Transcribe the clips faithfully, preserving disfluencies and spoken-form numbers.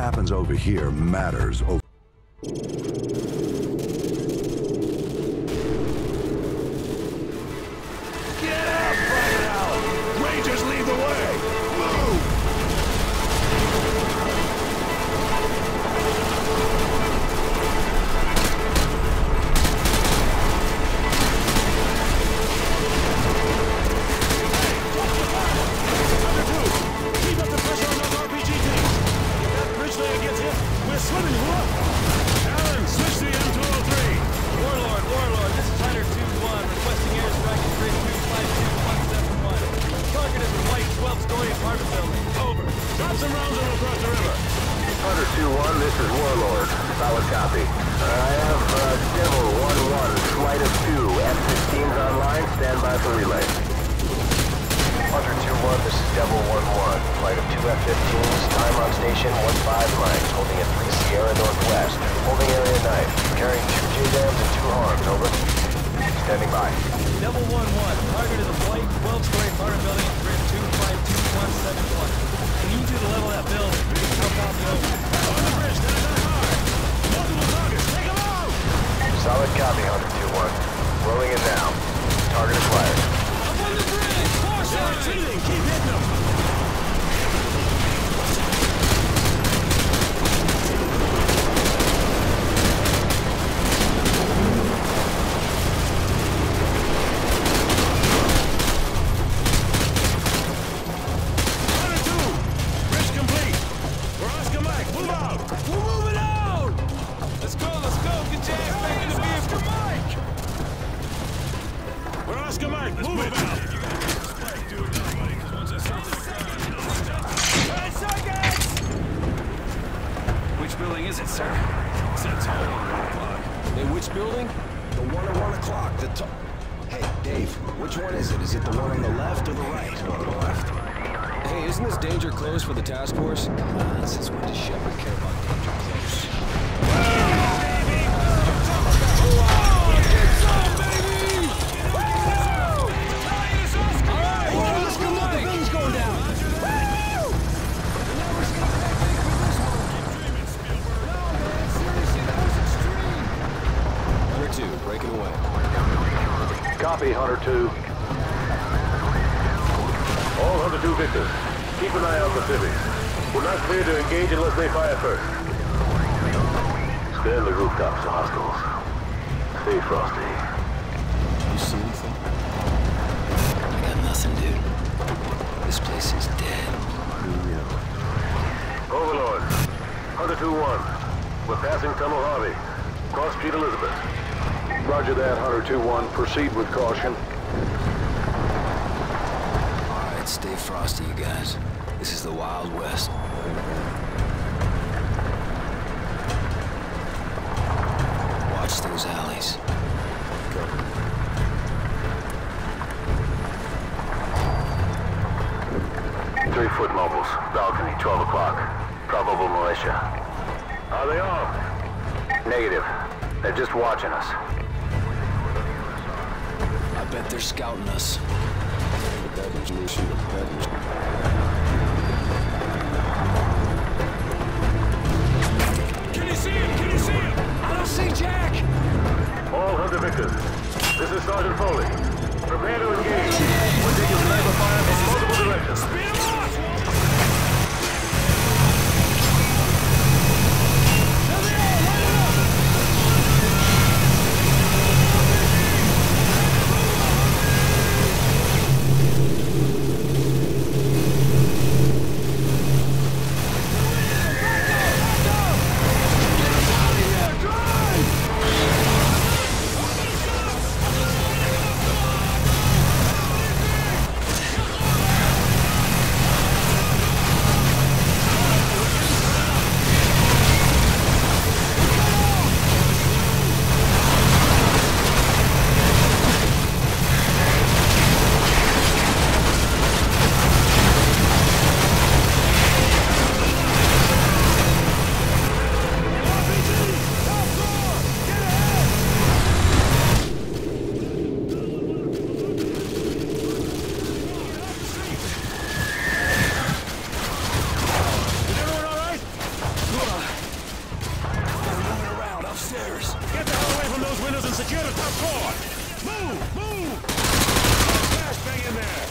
happens over here matters over... Get up, Private Allen! Rangers lead the way! Move! Swimming, whoa! Allen, switch to M two oh three. Warlord, Warlord, this is Hunter two one, requesting airstrike at grid two five two one seven one. Target is a white twelve-story apartment building. Over. Drop some rounds and we'll cross the river. Hunter two one, this is Warlord. Solid copy. I have uh, Devil one one, flight of two, F sixteens online, stand by for relay. Hunter two one, this is Devil one one, flight of two F fifteens, time on station one five miles, holding at three Sierra Northwest, holding area knife, carrying two J DAMs and two harms, over. Standing by. Devil one one, target is a white twelve-story apartment building at grid two five two one seven one. I need you to level that building. I'll copy over. On the bridge, stand that hard! Multiple targets, take them out! Solid copy, Hunter two one. Rolling in now. Target acquired. Up on the bridge! Force out! Keep hitting them! For the task force? Uh, since when does Shepard care about danger close? Hunter two, breaking away. Copy, Hunter two. All Hunter two victors. Keep an eye out for civvies. We're not clear to engage unless they fire first. Scan the rooftops to hostiles. Stay frosty. You see anything? I got nothing, dude. This place is dead. Yeah. Overlord. Hunter two one. We're passing Tunnel Harvey. Cross Street Elizabeth. Roger that, Hunter two one. Proceed with caution. Alright, stay frosty, you guys. This is the Wild West. Watch those alleys. Three-foot mobiles. Balcony, twelve o'clock. Probable militia. Are they armed? Negative. They're just watching us. I bet they're scouting us. Can you see him? Can you see him? I don't see Jack! All Hunter victors. This is Sergeant Foley. Prepare to engage. We're taking sniper fire from multiple directions. Speed him up! Secure the top floor! Move! Move! Flashbang in there!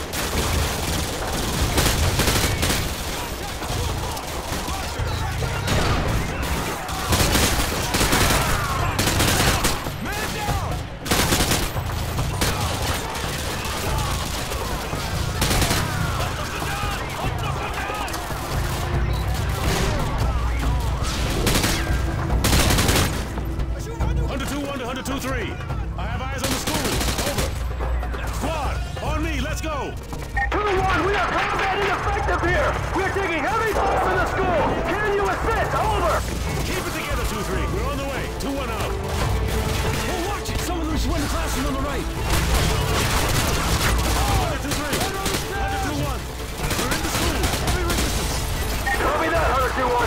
two three. I have eyes on the school. Over. Squad, on me. Let's go. two one, we are combat ineffective here. We are taking heavy fire from the school. Can you assist? Over. Keep it together, two three. We're on the way. two one out. Oh, watch it! Some of them went in the classroom on the right. Hunter two three. Hunter two one. We're in the school. Heavy resistance. Copy that, Hunter two one.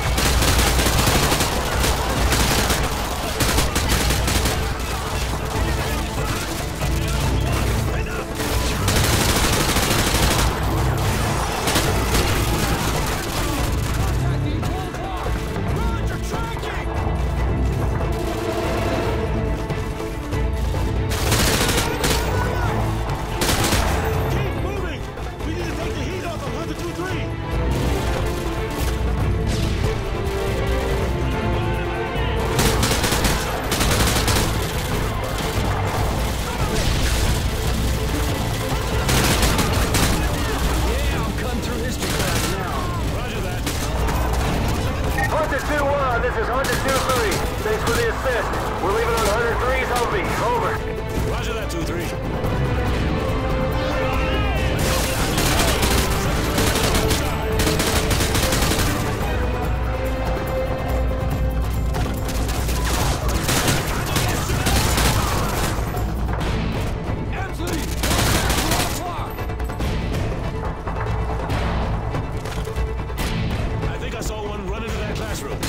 This is Hunter two three. Thanks for the assist. We're leaving on Hunter three's Humvee. Over. Roger that, two three. I think I saw one run into that classroom.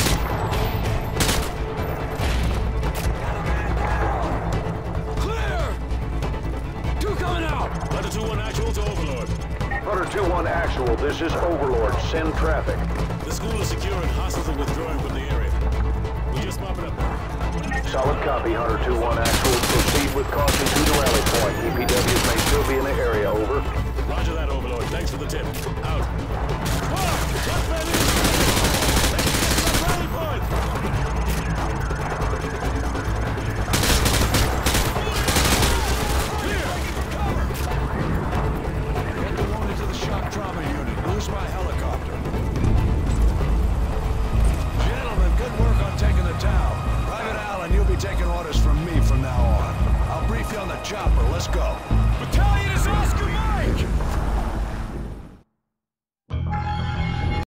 two one actual to Overlord. Hunter two one actual, this is Overlord. Send traffic. The school is secure and hostiles are withdrawing from the area. We'll just mop it up. Solid copy, Hunter two one actual. Proceed with caution to the rally point. E P Ws may still be in the area, over. Roger that, Overlord. Thanks for the tip. Out. Whoa! Just man in! Let's get to the rally point! Trauma unit. Who's my helicopter? Gentlemen, good work on taking the town. Private Allen, you'll be taking orders from me from now on. I'll brief you on the chopper. Let's go. Battalion is Oscar Mike!